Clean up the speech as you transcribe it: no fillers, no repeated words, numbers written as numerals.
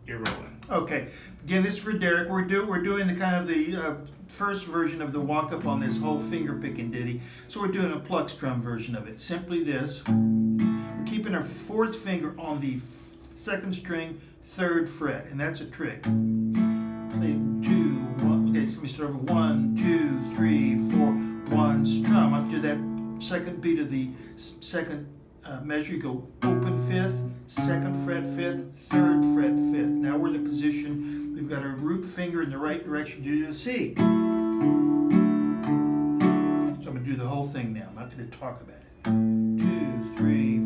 you're rolling. Okay, again, this is for Derek. We're doing the kind of the first version of the walk-up on this whole finger-picking ditty. So we're doing a pluck strum version of it. Simply this. We're keeping our fourth finger on the second string, third fret, and that's a trick. Play 2, 1. Okay, so let me start over. 1, 2, 3, 4. 1, strum up to that second beat of the second measure. You go open fifth, second fret fifth, third fret fifth. Now we're in the position, we've got our root finger in the right direction to do the C. So I'm going to do the whole thing now. I'm not going to talk about it. 2, 3,